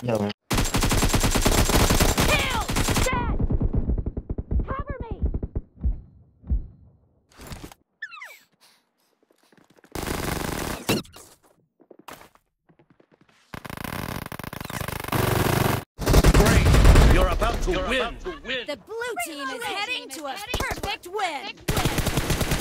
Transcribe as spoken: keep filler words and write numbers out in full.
Yeah, man. Kill! Dead! Cover me! Great! You're about to, You're win. about to win. The blue team is heading to a perfect win!